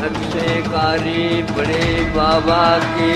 अक्षयकारी बड़े बाबा की।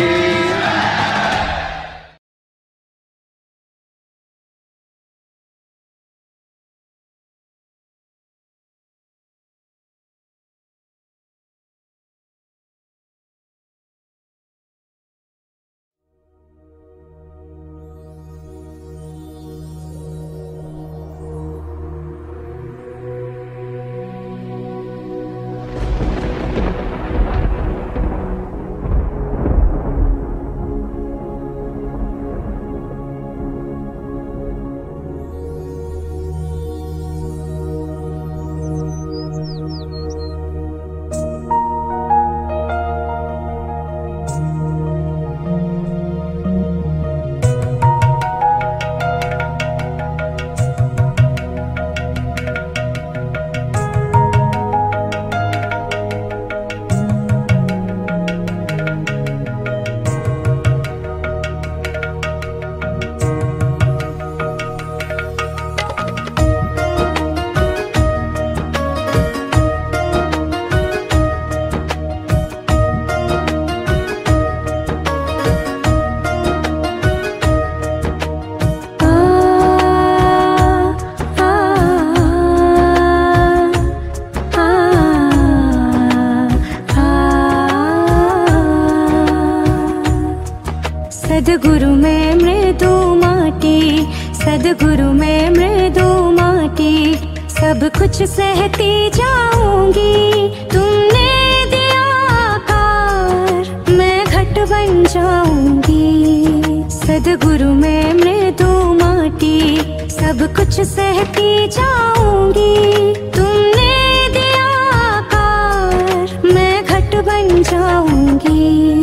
सदगुरु में मृदु माटी, सदगुरु में मृदु माटी, सब कुछ सहती जाऊंगी। तुमने दिया आकार, मैं घट बन जाऊंगी। सदगुरु में मृदु माटी, सब कुछ सहती जाऊंगी। तुमने दिया आकार, मैं घट बन जाऊंगी।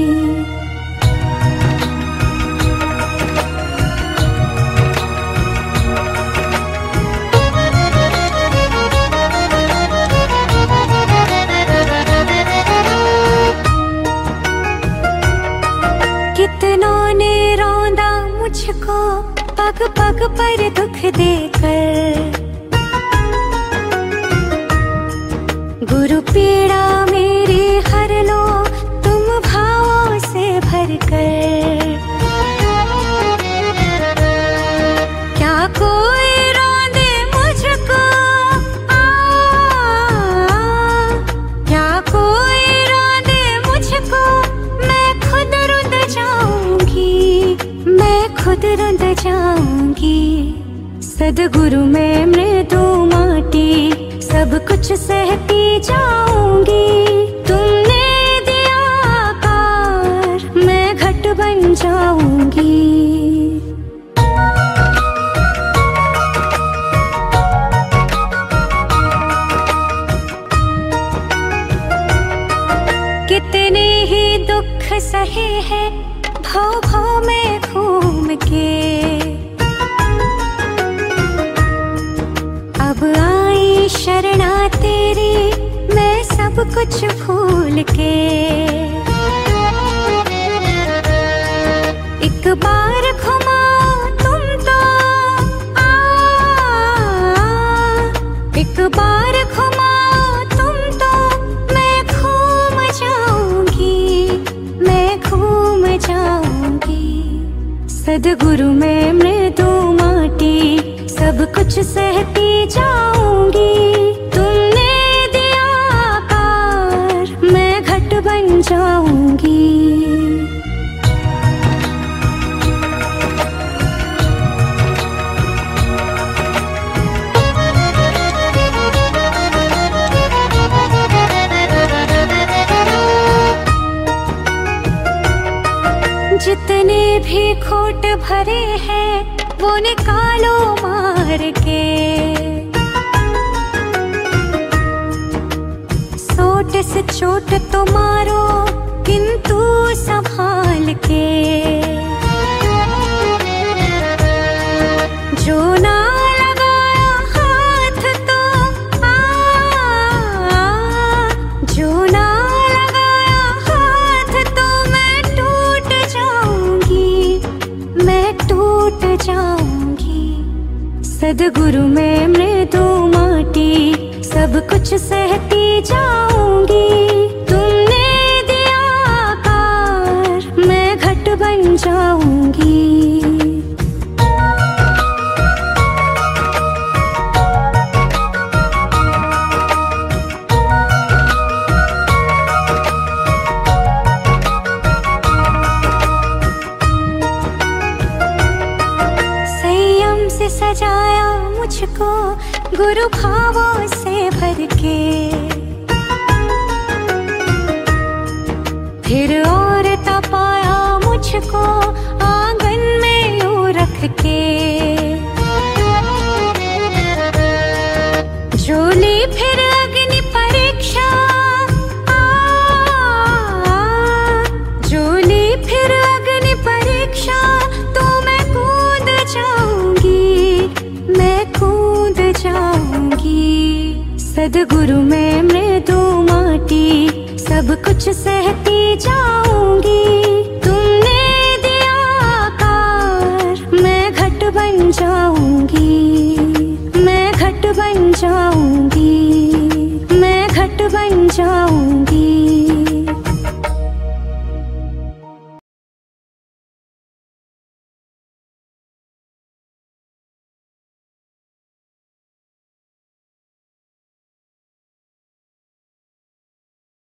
कितनों ने रौंदा मुझको पग पग पर दुख देकर, गुरु पीड़ा मेरी हर लो तुम भावों से भरकर। क्या कोई रौंदे मुझको, क्या कोई रौंदे मुझको, मैं खुद रुंध जाऊंगी, मैं खुद रुंध जाऊंगी। सदगुरु में मृदु माटी, सब कुछ सहती जाऊंगी। तुमने दिया आकार, मैं घट बन जाऊंगी। कितने ही दुख सहे हैं भाव भाव में घूम के, अब आई शरणा तेरी मैं सब कुछ भूल के। एक बार घुमाओ तुम तो, एक बार घुमाओ तुम तो, मैं घूम जाऊंगी, मैं घूम जाऊंगी। सदगुरु में मृदु माटी, सब कुछ सहती जाऊंगी। तुमने दिया आकार, मैं घट बन जाऊंगी। जितने भी खोट भरे हैं वो निकालो मार के, सोट से चोट तो मारो किंतु संभाल के। जो ना लगाया हाथ तो जो ना लगाया हाथ तो मैं टूट जाऊंगी, मैं टूट जाऊंगी। सदगुरु में मृदु माटी, सब कुछ सहती जाऊंगी। तुम गुरु भावों से भर के। फिर और तपाया मुझको आंगन में यूं रख के। झूली फिर अग्नि परीक्षा, झूली फिर अग्नि परीक्षा, तो मैं कूद जाऊंगी, मैं कूद जाऊंगी। सद्गुरु में मृदु माटी, सब कुछ सहती जाऊंगी। तुमने दिया आकार, मैं घट बन जाऊंगी, मैं घट बन जाऊंगी, मैं घट बन जाऊंगी।